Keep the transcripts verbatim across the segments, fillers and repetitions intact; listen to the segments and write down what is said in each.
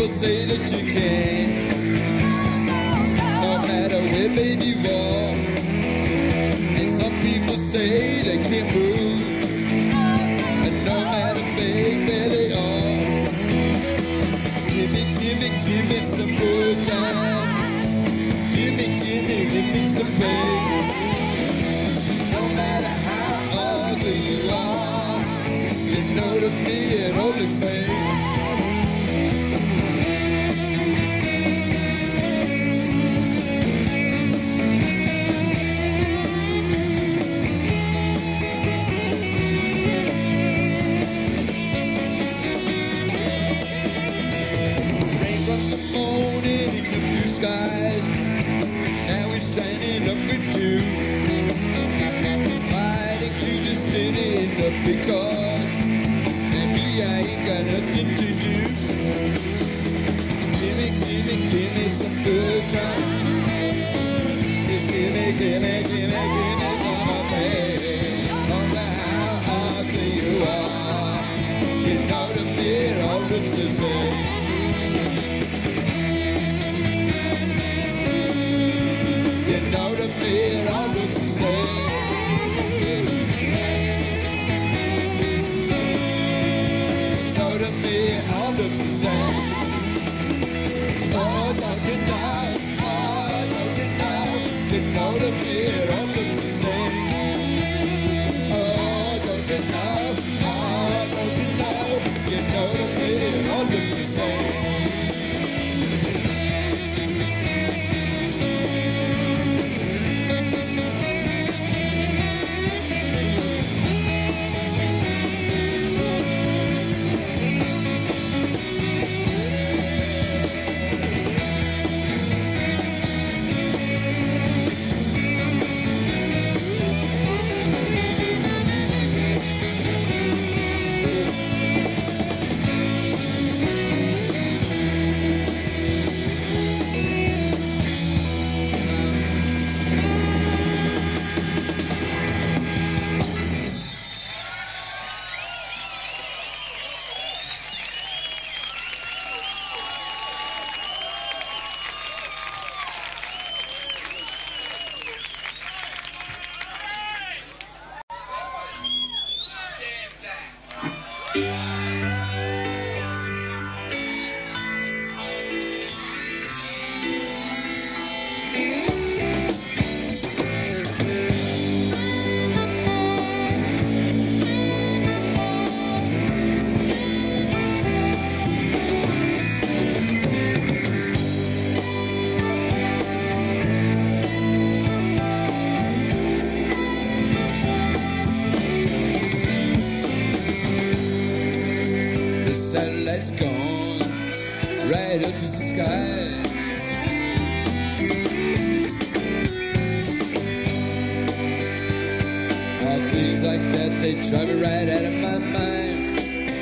people say that you can't. No matter where, baby, you are. And some people say they can't move. And no matter, baby, where they are. Give me, give me, give me some good times. Give me, give me, give me some pain. No matter how ugly you are, you know to me it only fades. Skies, now we're shining up with you, fighting through the city in the big car, and me, I ain't got nothing to do. Give me, give me, give me some good time. Give me, give me, give me, give me some of me. No matter how ugly you are, you know to me it all looks the same. Know to me it all looks the same. Know to me it all looks the same. Oh, don't you know? Oh, don't you know? You know to me it all looks the same. Oh, don't you know? Oh, don't you know? You know to me it all looks the same. Satellite's gone right up to the sky. All things like that, they drive me right out of my mind.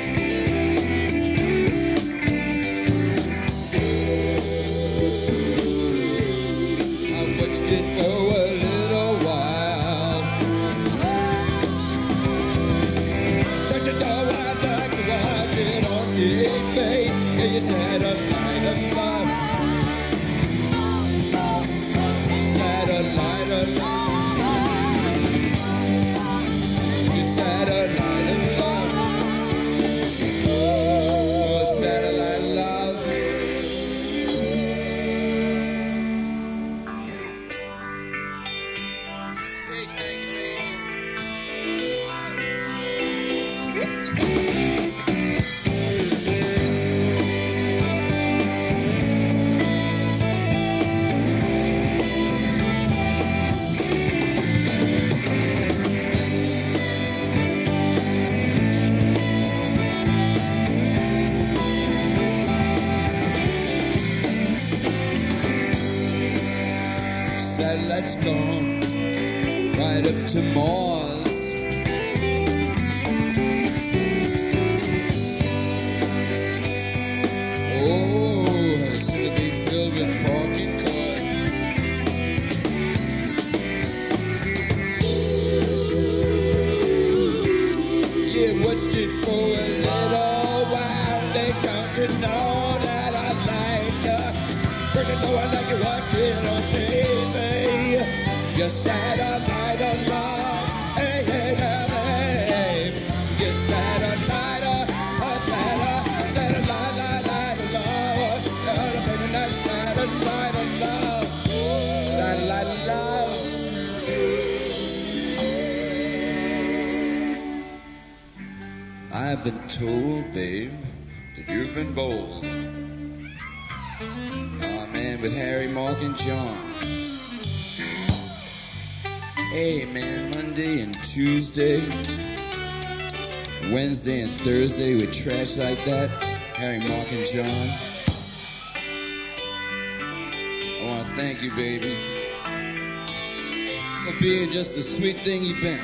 I watched it for a little while. Don't you know I like to watch it on T V? Yeah, you said a light of love. You said a light of love. You said a light of love. Oh, satellite love. Hey, hey, hey. Satellite's gone right up to Mars. Oh, it's gonna be filled with parking cars. Yeah, watched it for a little while. They come to know that I Just satellite of love. Hey, hey, hey, hey. Just satellite of satellite, satellite, light, light of love. Satellite, satellite of love. Satellite of love. I've been told, babe, that you've been bold. Oh man, with Harry, Mark, and John. Hey man, Monday and Tuesday, Wednesday and Thursday with trash like that, Harry, Mark, and John. I want to thank you, baby, for being just the sweet thing you've been.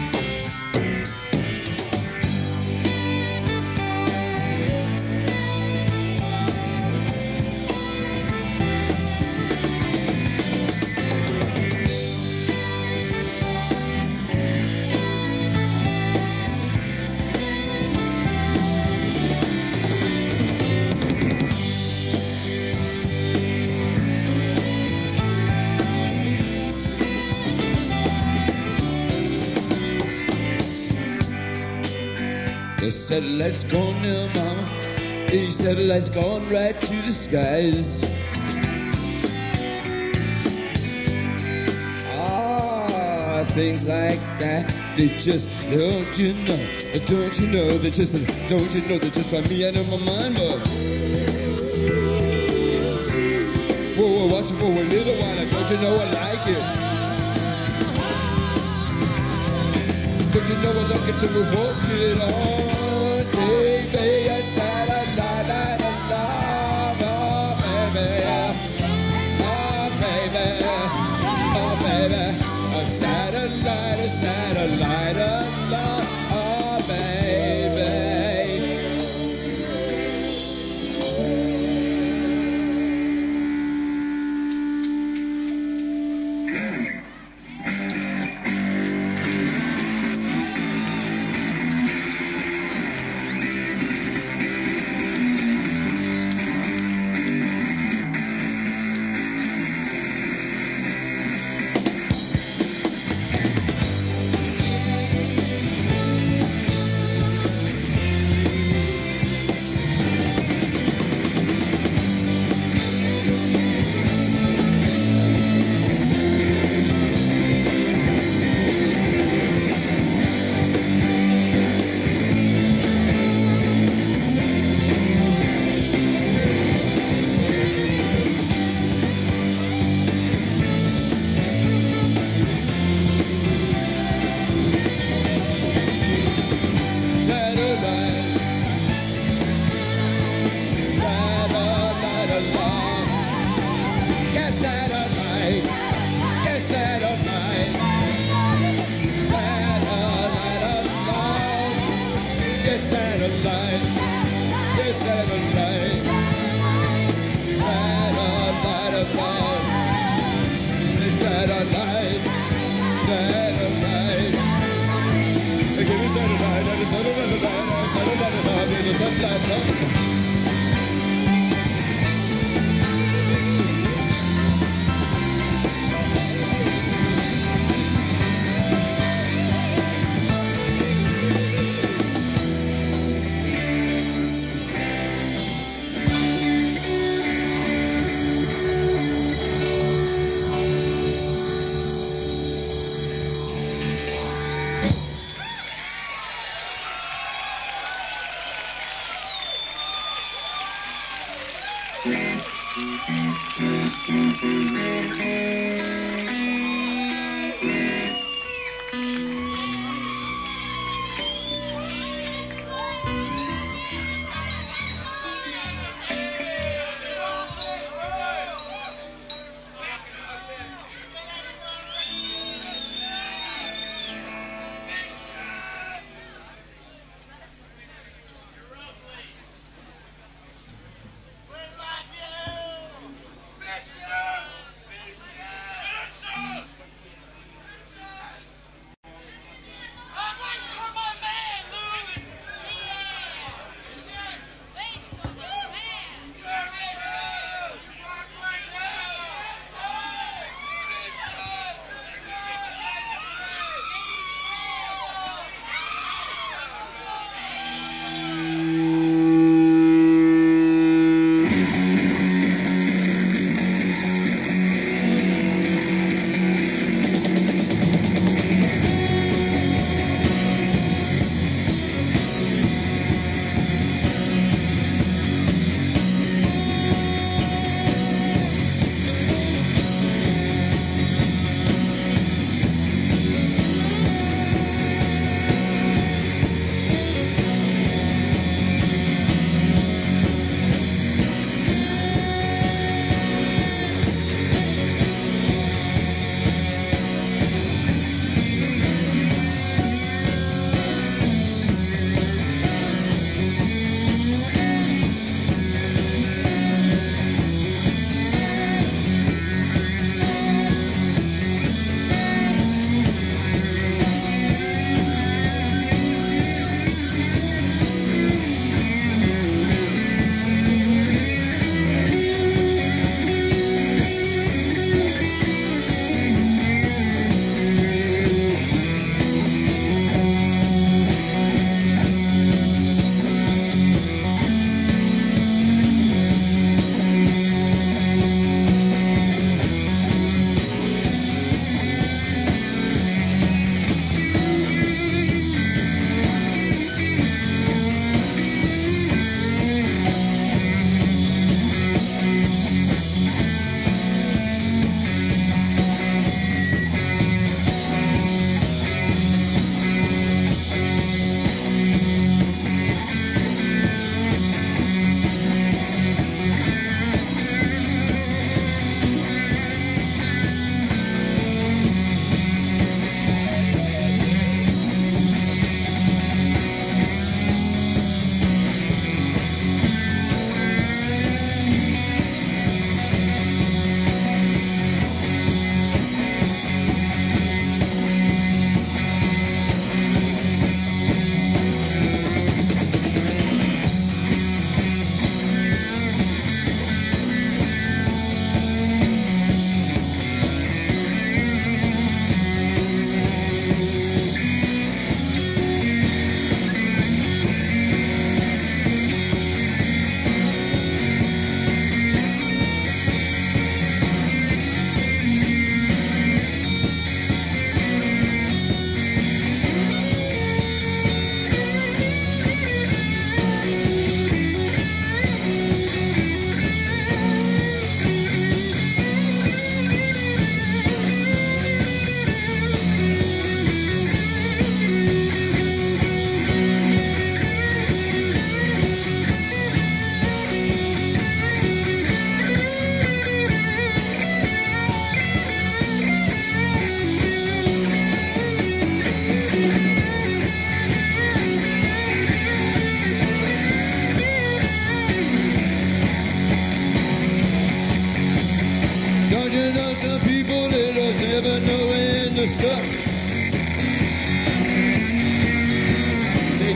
The satellite's gone now, mama. The satellite's gone right to the skies. Ah, things like that, they just, don't you know, don't you know, they just, don't you know, they just drive me out of my mind, but whoa, whoa, watch it for a little while, don't you know I like it? Don't you know I like it to revolt it on? Baby, a satellite of love, oh baby, oh baby, oh baby, a satellite, a satellite of love, oh baby.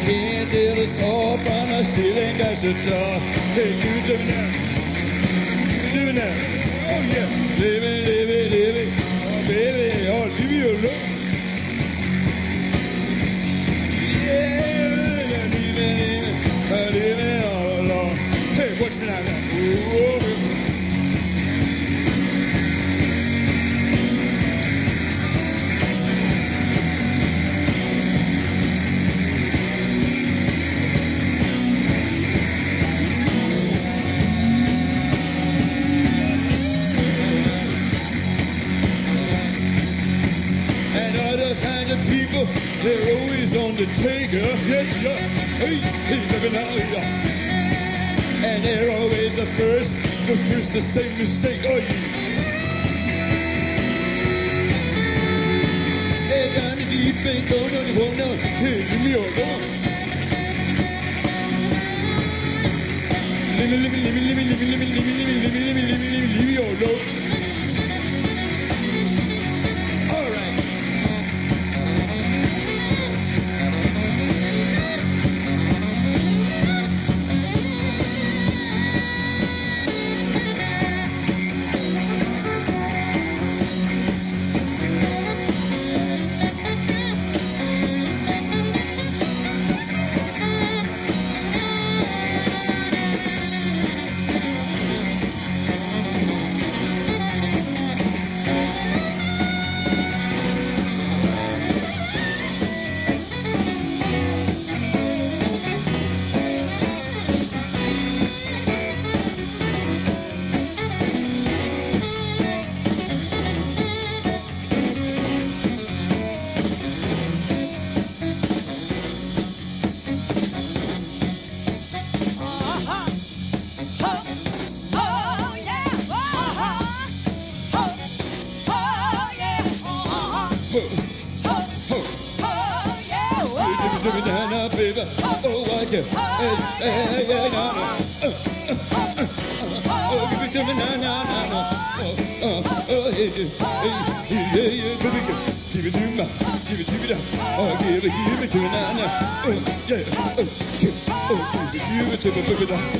can't tell the saw from the ceiling, that's the top. Hey, give it to me now. Give it now. Oh, yeah. Live it, live it, live it. Oh, baby, oh, leave me alone. Yeah, leave it, leave it. Oh, leave it all alone. Hey, watch me now. Ooh, they're always on the taker, yeah, yeah, hey, hey, baby, now, yeah. And they're always the first, the first to say mistake, oh, yeah. They're down the deep and going on the whole now, hey, leave me alone. Leave me, leave me, leave me, leave me, leave me, leave me, leave me, leave me, leave me, leave me, leave me, leave me alone. Oh, I can. Hey, hey, hey, no, no. Oh, give it to me, no, no, no, no. Oh, oh, oh, hey, hey, hey, hey, hey, baby, give it to me, give it to me, now. Oh, give it, give it to me, now, now. Oh, yeah, oh, oh, give it, give it to me, baby, now.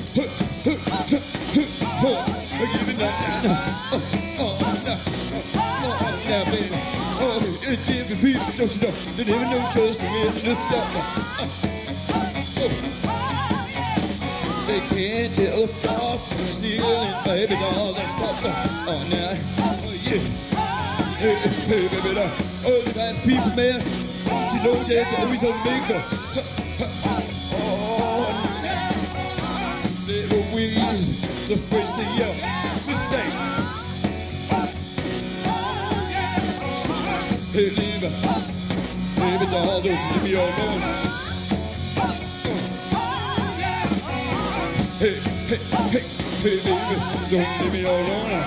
Oh, give it, now, now. Oh, oh, now, oh, now, baby. Oh, it's different people, don't you know? They never know just the way to stop. They can't tell the floor from the ceiling, baby doll, that's stop. Oh, now, oh, yeah. Hey, hey, baby doll. Oh, the bad people, man. Don't you know they're always on the maker? Oh, they're always the first thing, yeah. Mistake. Hey, leave her. Baby doll, don't you leave me all alone. Hey, hey, hey, hey, baby, don't leave me all alone.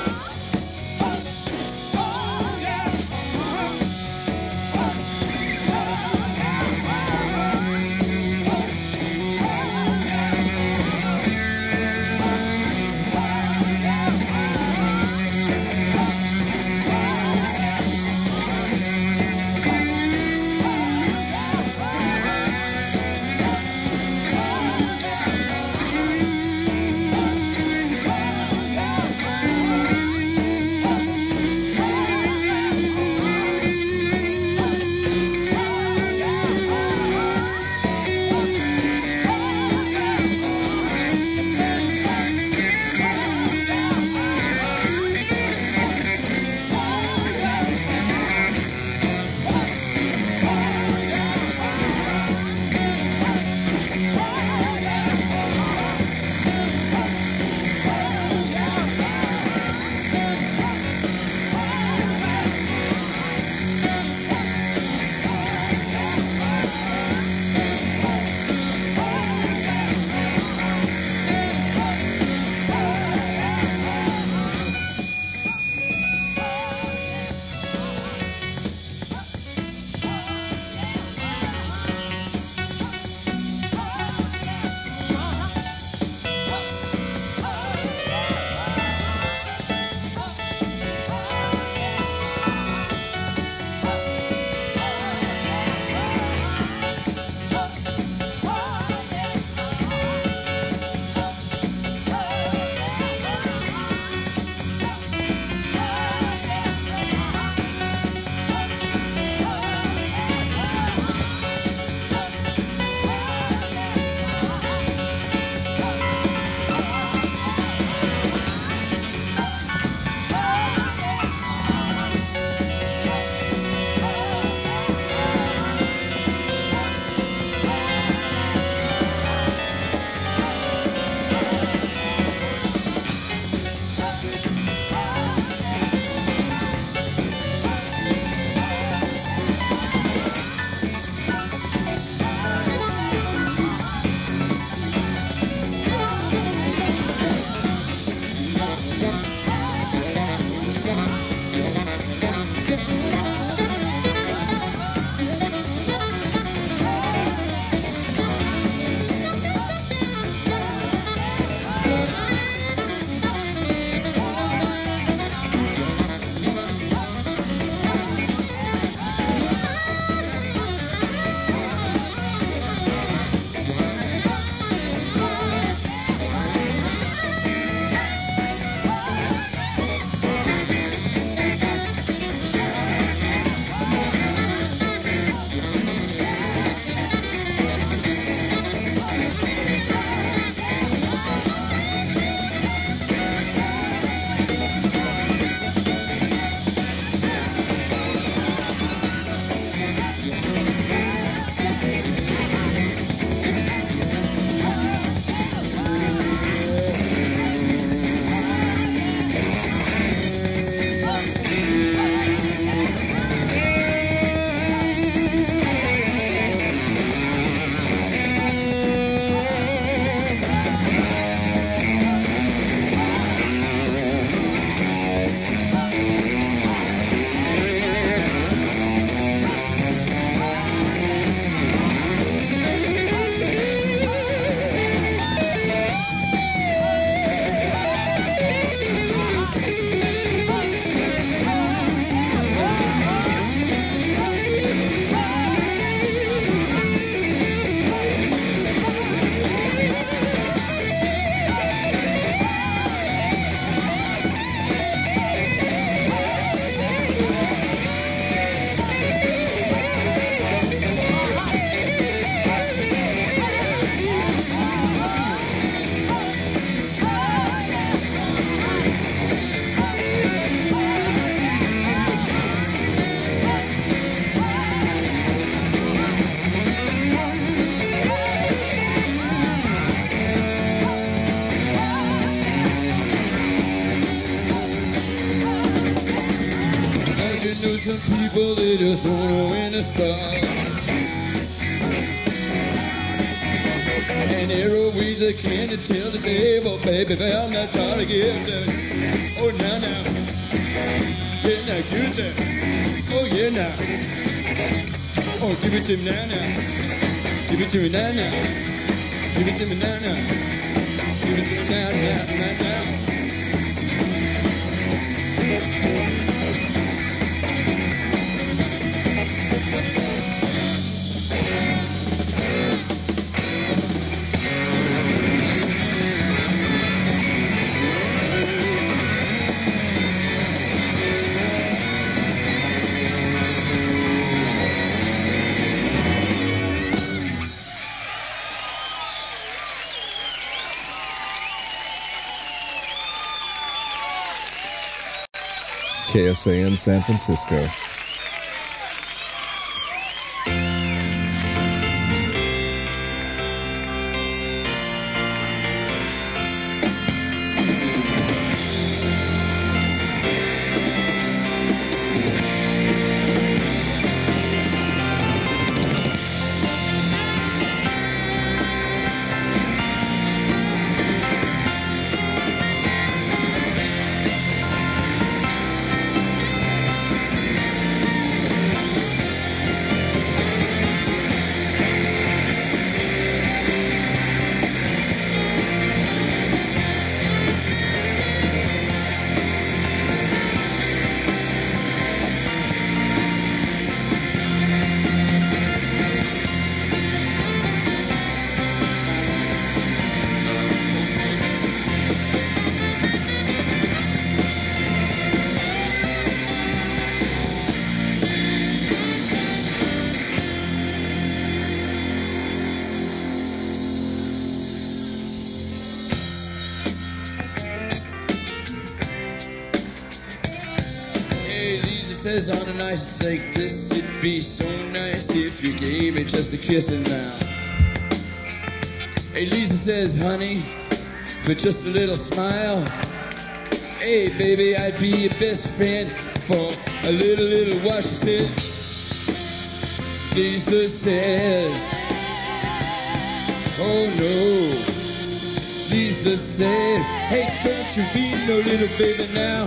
some people, they just wanna win a star. And Eloise, I can't tell the table, baby, but I'm not trying to give them. Oh, now, now. Yeah, now, good time. Oh, yeah, now. Oh, give it to me now, now. Give it to me now, now. Give it to me now, now. Give it to me now, now, now, now. K S A N San Francisco. Says on a nice like this, it'd be so nice if you gave it just a kissing now. Hey, Lisa says, honey, for just a little smile. Hey, baby, I'd be your best friend for a little, little while. She says, Lisa says, oh no. Lisa said, hey, don't you be no little baby now.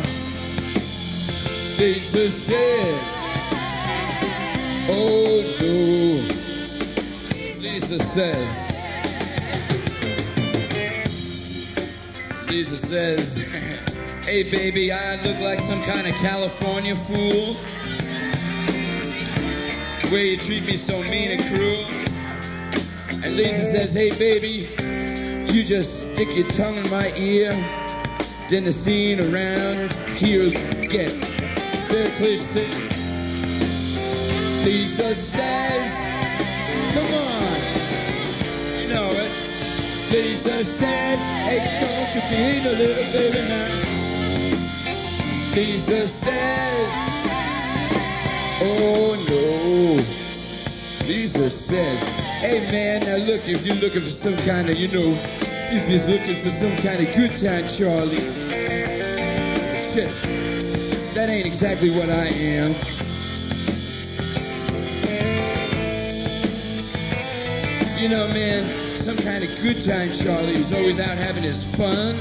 Lisa says, oh no. Lisa says, Lisa says, hey baby, I look like some kind of California fool. The way you treat me so mean and cruel. And Lisa says, hey baby, you just stick your tongue in my ear, then the scene around here get very clear. Lisa says, come on, you know it. Lisa says, hey, don't you be a little baby now. Lisa says, oh no. Lisa says, hey man, now look, if you're looking for some kind of, you know, if you're looking for some kind of good time, Charlie, shit, that ain't exactly what I am. You know, man, some kind of good time Charlie who's always out having his fun.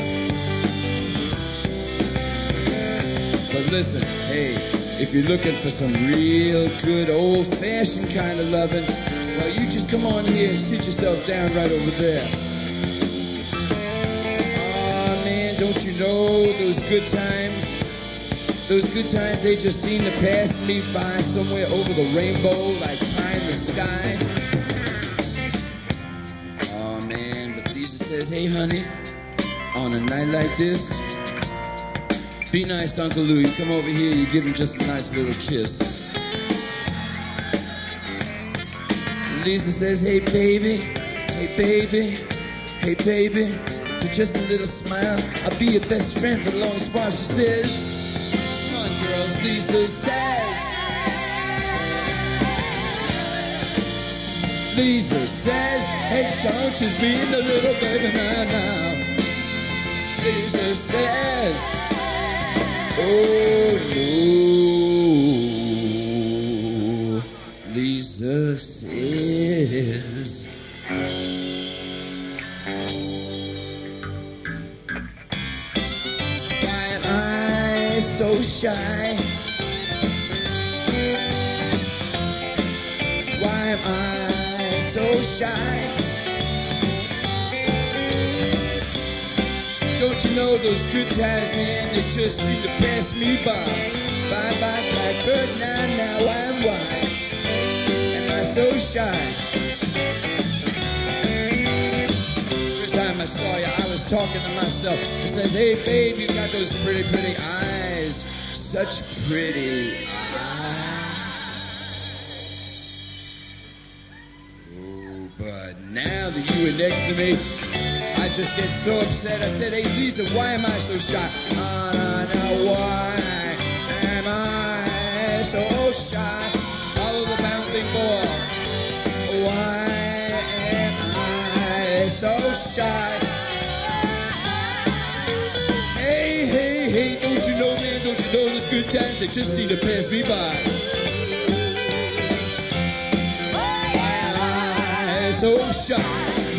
But listen, hey, if you're looking for some real good old-fashioned kind of loving, well, you just come on here and sit yourself down right over there. Aw, man, don't you know those good times? Those good times, they just seem to pass me by somewhere over the rainbow, like pie in the sky. Oh man, but Lisa says, hey honey, on a night like this, be nice to Uncle Lou. You come over here, you give him just a nice little kiss. And Lisa says, hey baby, hey baby, hey baby, for just a little smile, I'll be your best friend for the longest while. She says, girls, Lisa says, Lisa says, hey, don't you be the little baby now, now. Lisa says, oh no. Lisa says, why am I so shy? Why am I so shy? Don't you know those good times, man, they just seem to pass me by. Bye bye blackbird, now, now I'm wide. Am I so shy? First time I saw you, I was talking to myself. I said, hey babe, you got those pretty, pretty eyes. Such pretty eyes. Oh, but now that you were next to me, I just get so upset. I said, hey Lisa, why am I so shy? Oh, no, no, why am I so shy? Follow the bouncing ball. Why am I so shy? Hey, hey, hey, don't you know, man, don't you know those good times, they just seem to pass me by. Why am I so shy?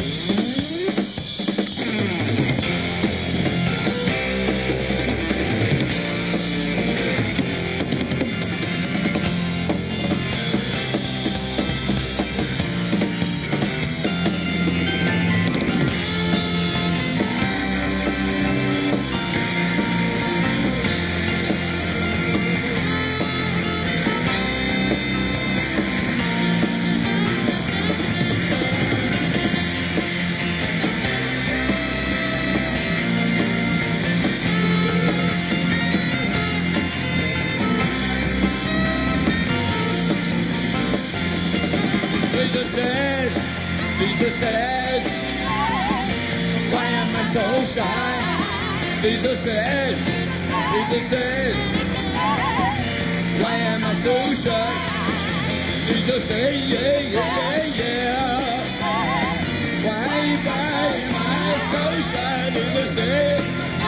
Lisa says, Lisa says, why am I so shy? Lisa says, Lisa says, why am I so shy? Lisa says, yeah, yeah, yeah. Why, why am I so shy? Lisa says,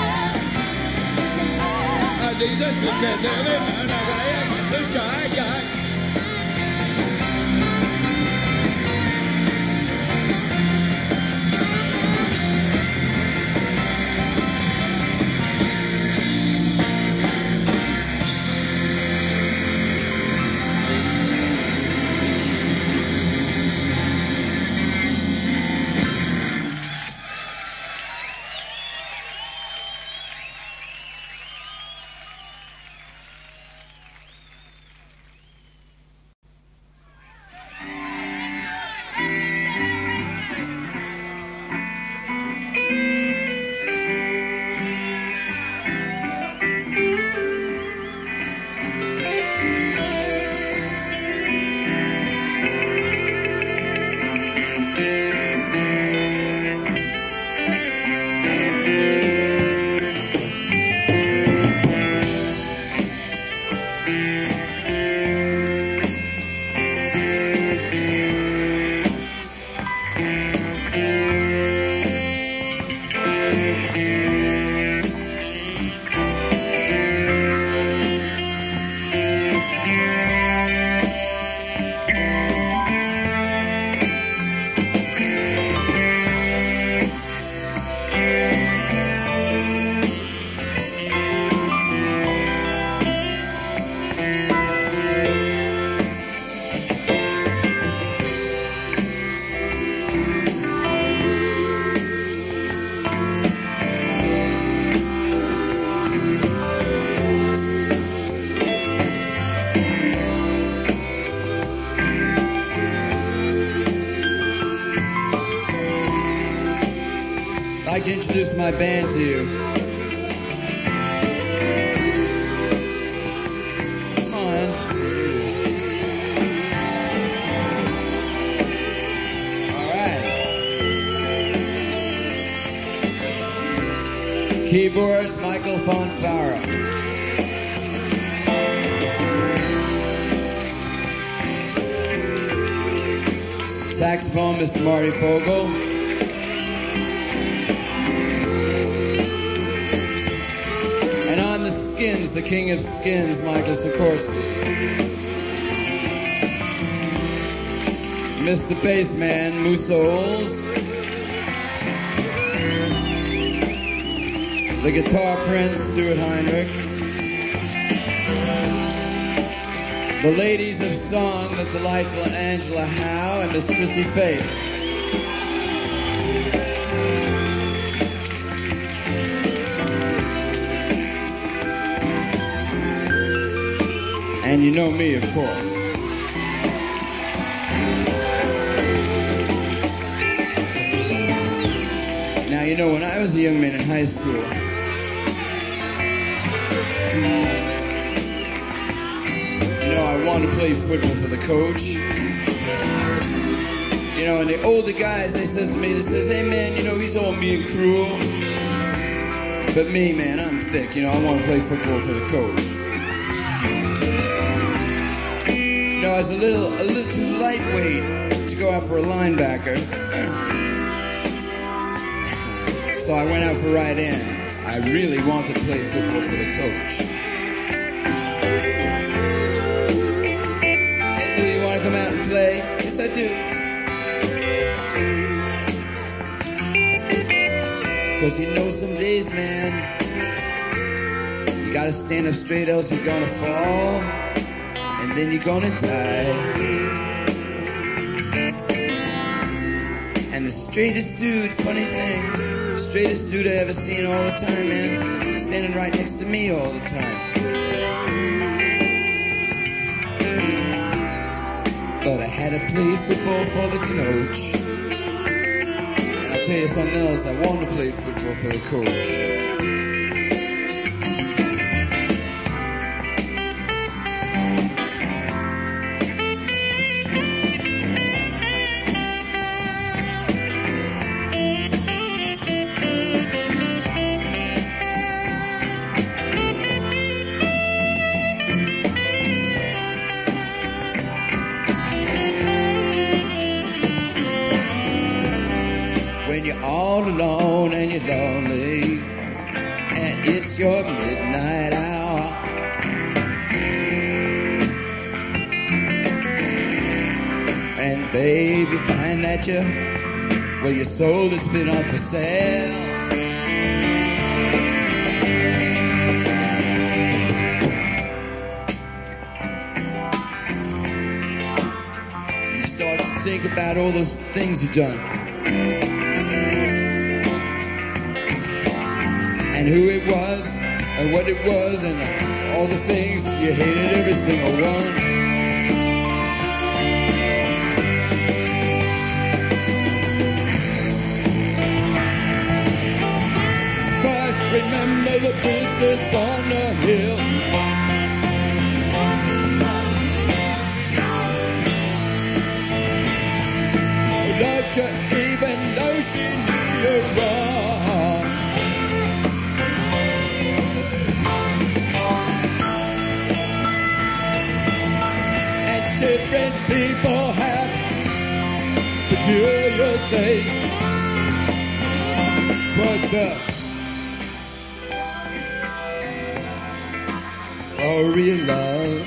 Lisa says, why am I so shy? Yeah. I'd like to introduce my band to you. Come on. All right. Keyboards, Michael Fonfara. Saxophone, Mister Marty Fogel. And on the skins, the king of skins, Michael Sikorsky. Mister Bassman, Musouls. The guitar prince, Stuart Heinrich. The ladies of song, the delightful Angela Howe and Miss Chrissy Faith. And you know me, of course. Now, you know, when I was a young man in high school, you know, I wanted to play football for the coach. You know, and the older guys, they says to me, they says, hey man, you know, he's all mean and cruel. But me, man, I'm thick, you know, I want to play football for the coach. You know, I was a little, a little too lightweight to go out for a linebacker. So I went out for right end. I really wanted to play football for the coach. Hey, do you want to come out and play? Yes, I do. Cause you know some days, man, you gotta stand up straight, else you're gonna fall, and then you're gonna die. And the straightest dude, funny thing, the straightest dude I ever seen all the time, man, standing right next to me all the time. But I had to play football for the coach. And I'll tell you something else, I wanted to play football for the coach. When you're all alone and you're lonely, and it's your midnight hour, and babe, you find that you, well, your soul that's been on for sale. You start to think about all those things you've done. And who it was, and what it was, and all the things you hated, every single one. But remember the business on the hill. Loved you even though she knew you wrong. Different people have peculiar tastes, but the oh, real love,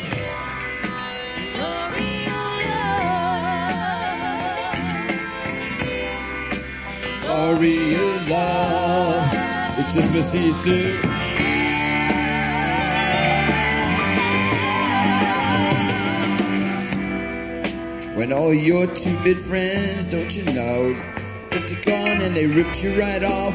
oh, real love, it's just what she do. When all your two-bit friends, don't you know, that they're gone and they ripped you right off.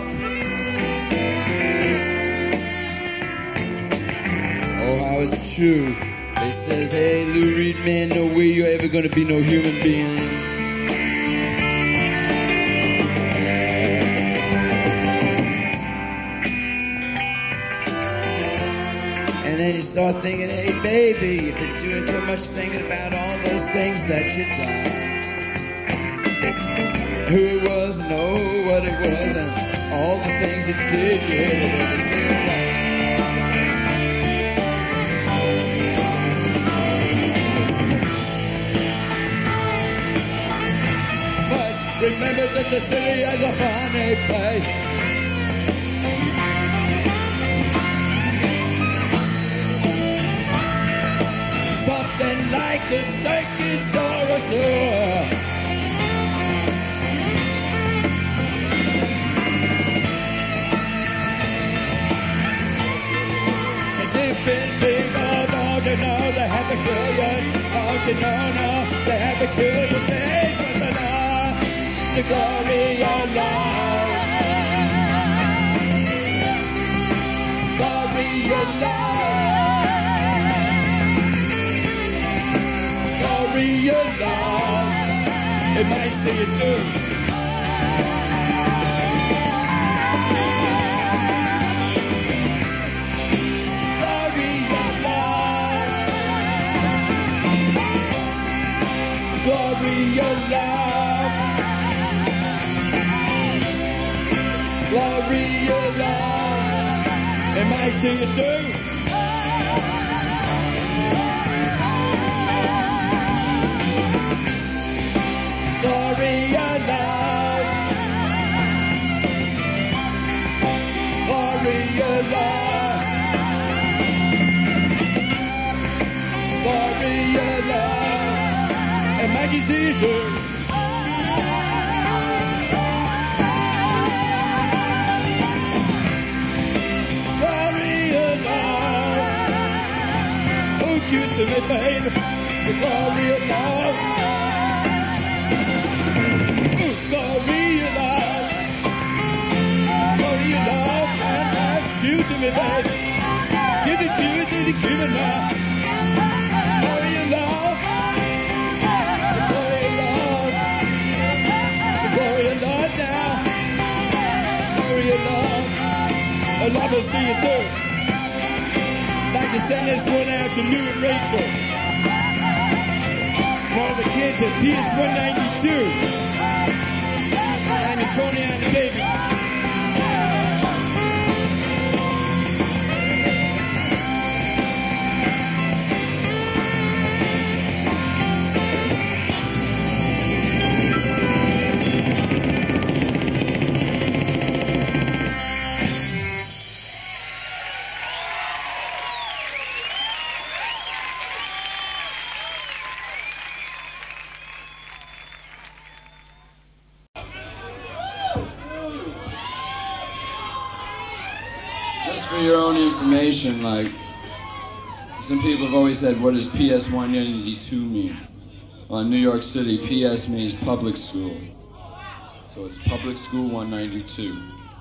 Oh, how it's true. They says, hey, Lou Reed, man, no way you're ever gonna be no human being. And then you start thinking, hey, baby, you've been doing too much thinking about all those things that you done. Who it was, and oh, what it was, and all the things it did, you hated every single one. But remember that the city has a funny place. Something like a circus or a zoo. a billion. Don't you know now? They have a kill the face with the love, the glory of love. Glory of love. Glory of love. It might see it through. Glory of love, glory of love, am I sing it too? Glory of love, glory of love, glory of love. And Maggie Caesar. Glory of love. Oh, give to me, baby, the glory of love. Oh, glory of love. Glory of love. And love, give to me, baby. Give it, give it, give it, give it now. Glory of love. I'd love to see you through. I'd like to send this one out to Lou and Rachel. One of the kids at P S one ninety-two. And Coney and the baby. For your own information, like, some people have always said, what does P S one ninety-two mean? Well, in New York City, P S means public school. So it's Public School one ninety-two.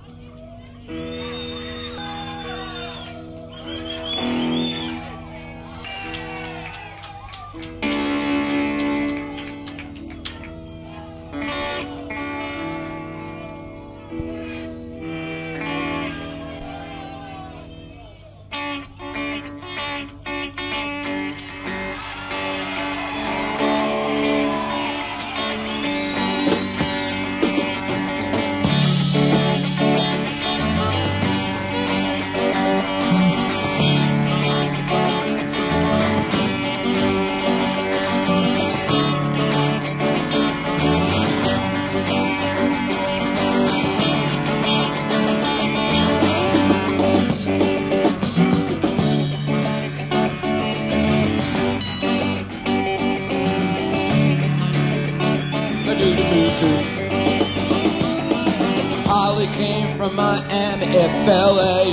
Ollie came from Miami, F L A.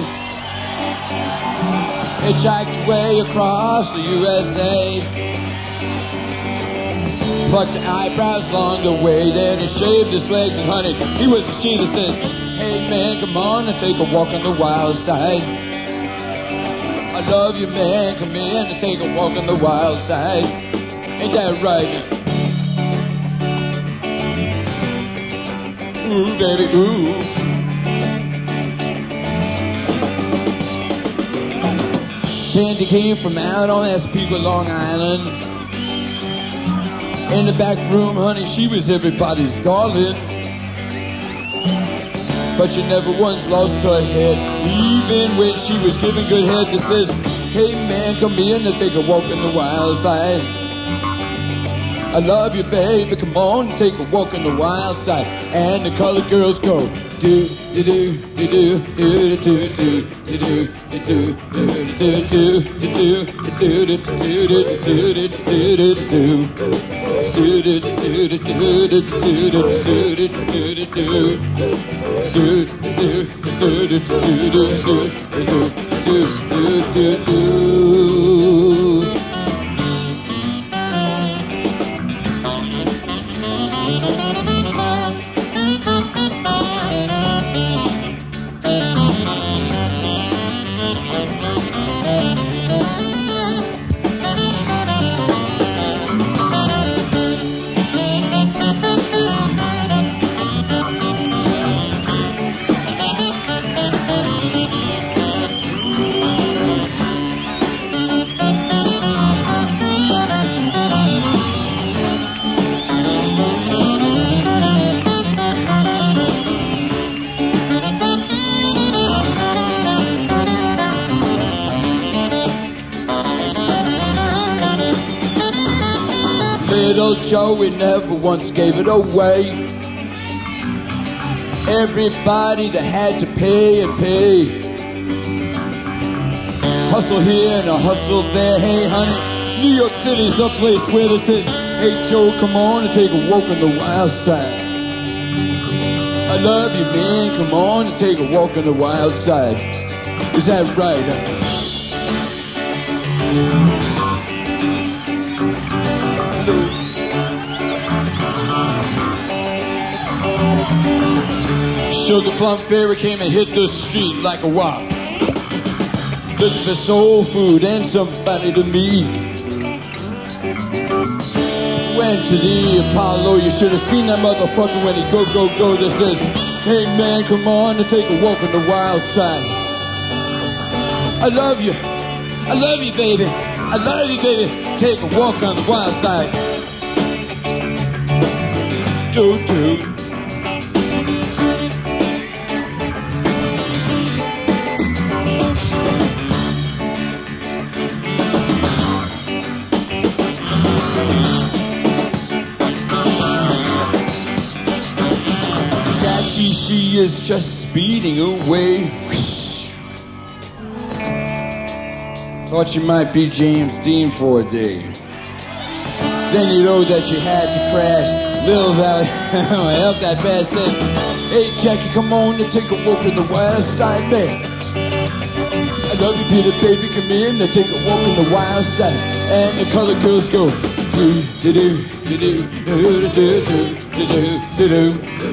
Hitchhiked way across the U S A. Plucked the eyebrows along the way, then he shaved his legs, and honey, he was a she that says, hey man, come on and take a walk on the wild side. I love you man, come in and take a walk on the wild side. Ain't that right? Ooh, baby, ooh. Candy came from out on Essequibo, Long Island. In the back room, honey, she was everybody's darling. But she never once lost her head, even when she was giving good head that says, hey man, come in and take a walk in the wild side. I love you, baby, come on, take a walk in the wild side. And the colored girls go, do, do, do, do, do, do, do, do, do, do, do, do, do, do, do. little Joe, we never once gave it away. Everybody that had to pay and pay. Hustle here and a hustle there, hey honey. New York City's the place where this is. Hey Joe, come on and take a walk on the wild side. I love you, man, come on and take a walk on the wild side. Is that right? Sugar Plum Fairy came and hit the street like a wop. Looking for soul food and somebody to meet. Went to the Apollo, you should have seen that motherfucker when he go, go, go. This says, hey man, come on and take a walk on the wild side. I love you. I love you, baby. I love you, baby. Take a walk on the wild side. Do, do. Jackie, she is just speeding away. Thought you might be James Dean for a day. Then you know that you had to crash. Little Valley, help that bad said, hey Jackie, come on and take a walk on the wild side, man. I love you, Peter, baby, come in and take a walk on the wild side. And the colored girls go, do do do do do do do do do do do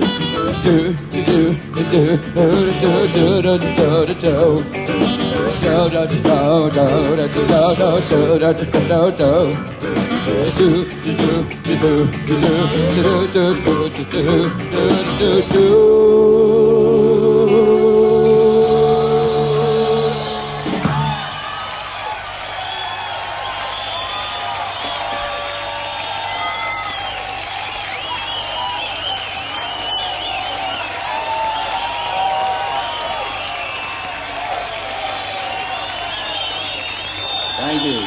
Thank you.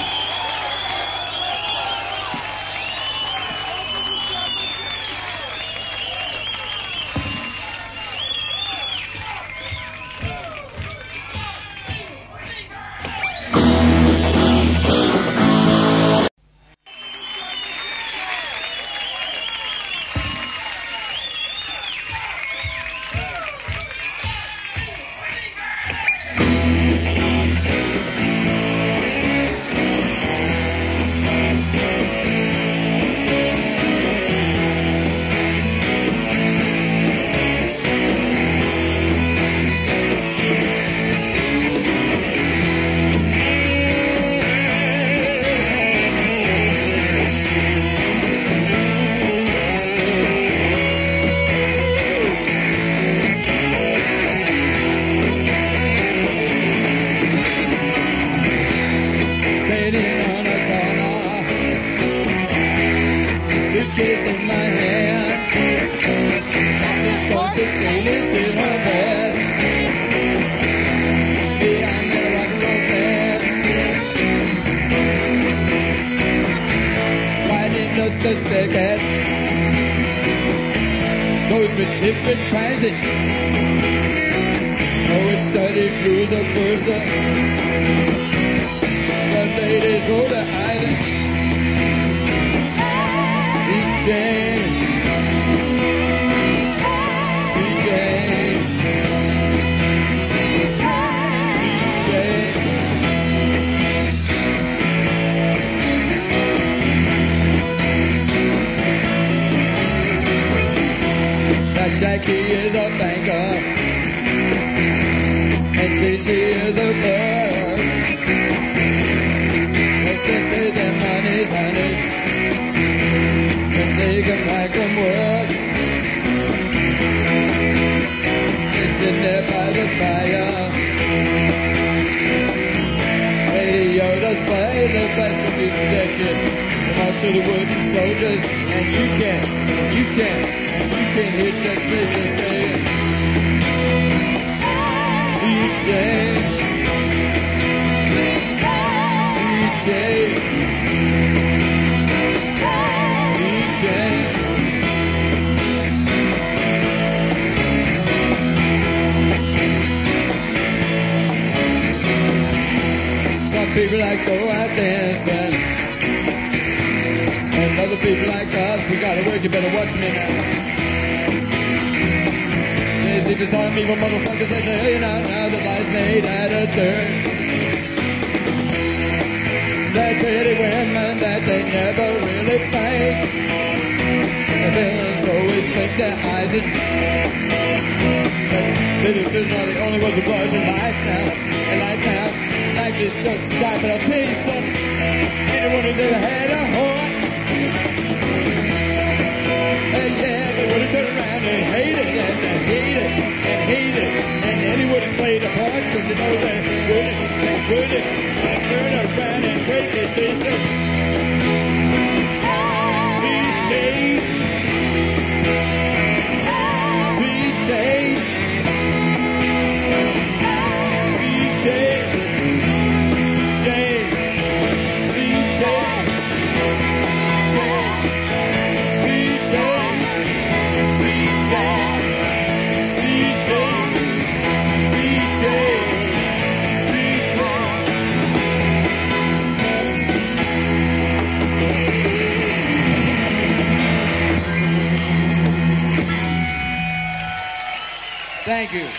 Suitcase in my hand, Jackson's corset, Taylor's in her vest. Hey, I'm in a rock and roll band, riding Nuster's Beckett. Those were different times, and oh, we studied blues of Bursa. The ladies rode the island. Jane, sweet Jane, sweet Jane. That Jackie is a banker, and T T is a clerk. If they say their money's honey, they can make them work. They sit there by the fire. Radio does play the classical music they can. Come out to the wooden soldiers, and you can, you can, you can hear that singer saying, Sweet Jane, Sweet Jane, Sweet Jane. people like go out dancing. And other people like us, we gotta work, you better watch me now. They see for some evil motherfuckers that say, hey, now, now the life's made out of dirt. That pretty women that they never really think. The villains always blink their eyes and little children are the only ones who blush in life now. In life now, life is just a time, but I'll tell you something. Anyone who's ever had a heart, hey, yeah, they would have turned around and hate it, and they hate it, and hate it, and anyone who's played a part, because you know they would it, they would it, and turn around and break it, they say, Sweet Jane, Sweet Jane, Sweet Jane, Jane, Sweet Jane, Jane, Sweet Jane, Sweet Jane, Sweet Jane, Sweet Jane, Sweet Jane. Thank you.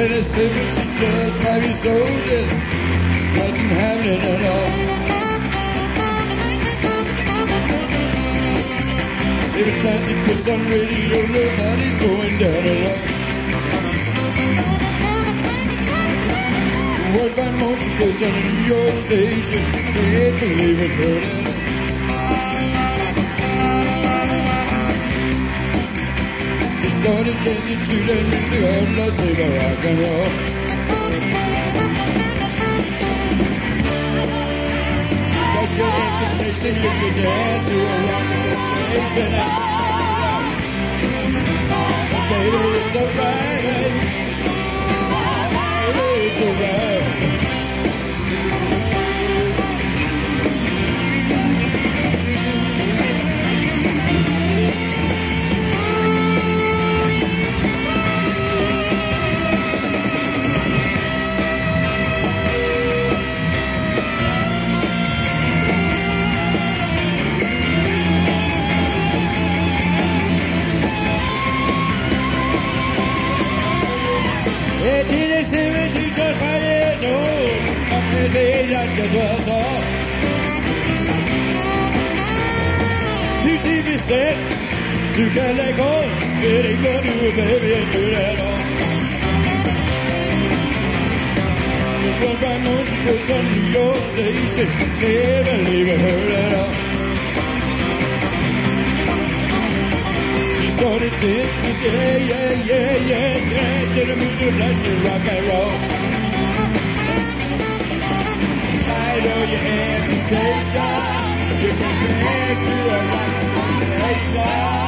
Tennessee, when she just five years old, there's nothing happening at all. Every time she puts on radio, nobody's going down at all. What by most she goes on a New York station, can't believe it, heard it. She started dancing to that music, all I say the rock and roll. Got your invitation, you can dance to a rock and roll station. Baby, it's alright, baby, it's alright. Two T V sets, two Cadillac on, it ain't gonna do it, baby, ain't do that all. One by morning she goes on New York station, never leave her at all. She started dancing, yeah, yeah, yeah, yeah, yeah, to the music, like the rock and roll. All your invitation, you can dance to a rock and roll station.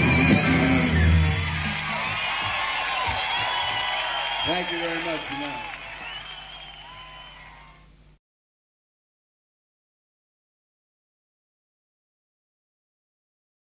Thank you very much, you know.